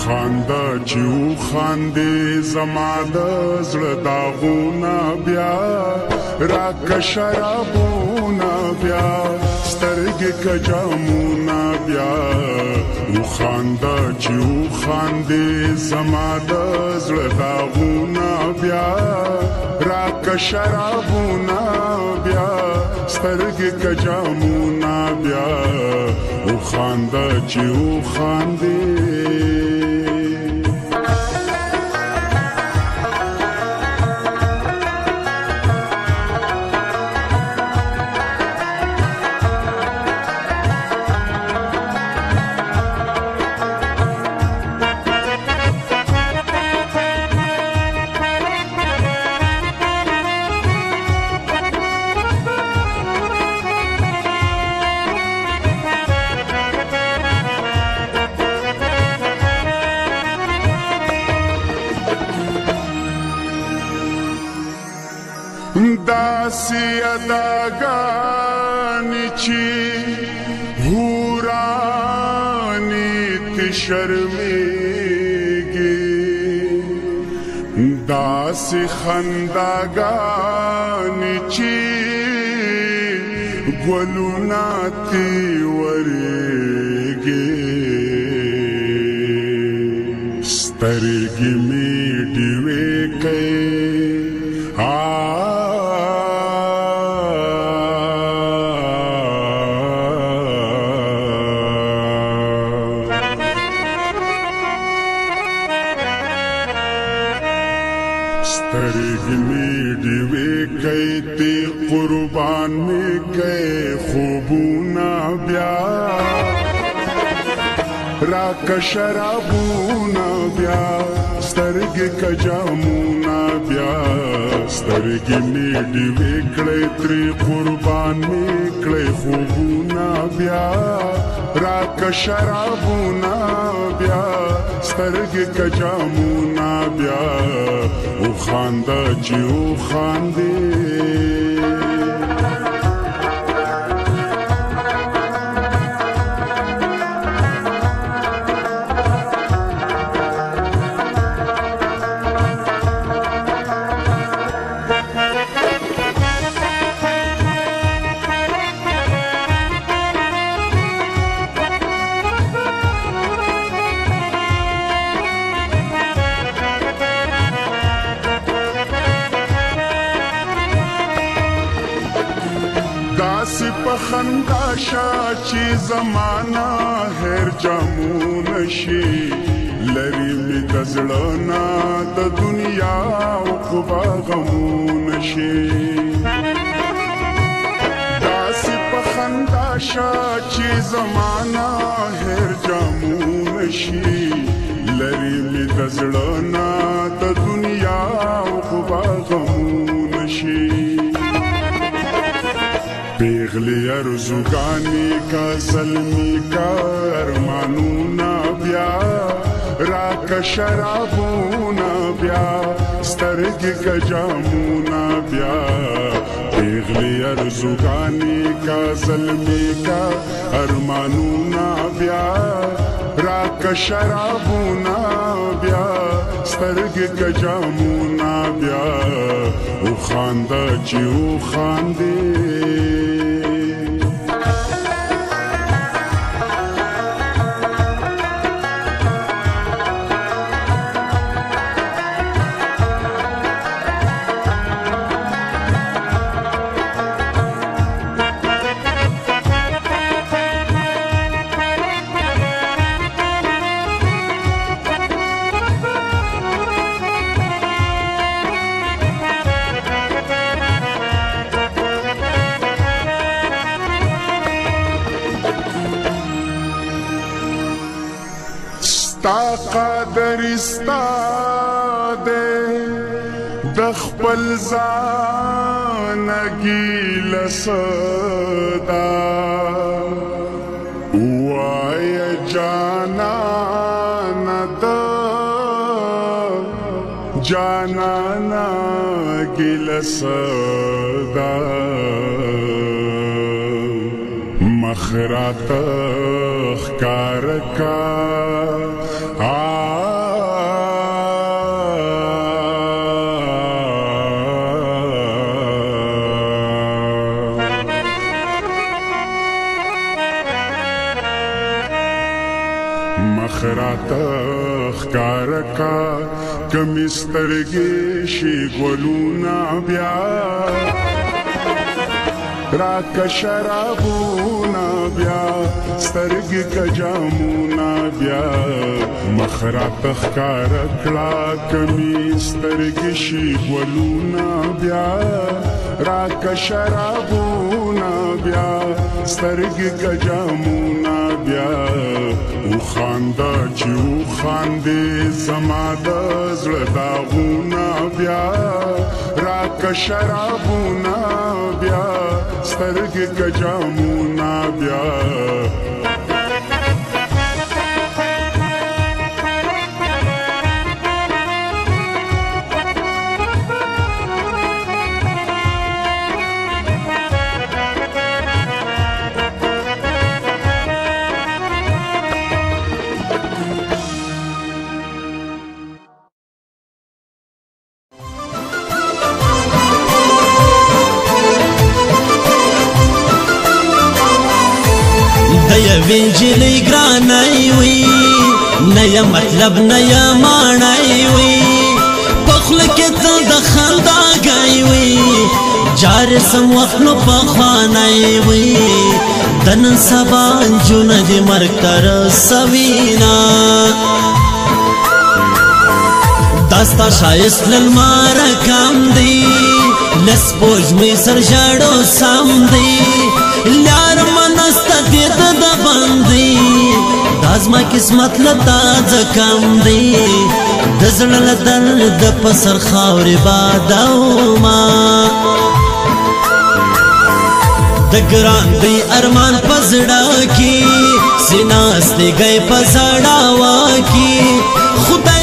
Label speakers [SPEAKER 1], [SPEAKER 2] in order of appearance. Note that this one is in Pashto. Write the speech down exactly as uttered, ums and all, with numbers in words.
[SPEAKER 1] خانده چې وخاندې زما د زړه داغونه بیا راکه شرابونه بیا سترګې که جامونه بیا وخانده چې وخاندې زما د زړه داغونه بیا راکه شرابونه بیا سترګې که جامونه بیا وخانده چې وخاندې داسی اداگانی چی هورانی تی شرمیگی داسی خنداگانی چی گلونا تی وریگی سترگی می دیوی کئی سترګې مې ډیوې کئ تی قربان مې کئ خوبونه بیا راکه شرابونه بیا سترګې که جامونه بیا سترګې مې ډیوې کړې ترې قربان مې کړې خوبونه بیا راکه شرابونه بیا سترګې که جامونه بیا وخانده چې وخاندې داسی پخندا شا چی زمانا هر جامون شي لری می دزړنا د دنیا او قبا غمون شي داسی پخندا شا چی زمانا هر جامون شي لری می دزړنا د دنیا او قبا غمون شي پیغلی ارزوگانی کا ظلمی کا ارمانونا بیا راکه شرابونا بیا سترګې که جامونا بیا پیغلی ارزوگانی کا ظلمی کا ارمانونا بیا راکه شرابونا بیا سترګې که جامونا بیا وخانده چې وخاندې ستا قدر ستا دے د خپل ځان ګیله صدا وایه جانانه د جانانه ګیله صدا مخ راته ښکاره کا مخراته ښکاره کا کمې سترګې شي ګلونه بیا راکه شرابونه بیا سترګې که جامونه بیا مخ راته ښکاره کړه کمې سترګې شي ګلونه بیا راکه شرابونه بیا سترګې که جامونه بیا وخانده چې وخاندې زما د زړه داغونه بیا راکه شرابونه بیا سترګې که جامونه بیا
[SPEAKER 2] وینجلی گرانی وی نیا مطلب نیا معنی وی پخل کے تل دخل دا گئی وی جار سم وقت نو پخوانی وی دن سبان جون دی مرکر سوینا داستا شایست للمار کام دی لس بوج می سر جاڑو سام دی لار منستا دید دا بندی دازما قسمت لتا زکم دی دزل لدل د پسر خاور باداو ما دگران دی ارمان پزڑا کی سیناستی گئی پزڑاوا کی خدا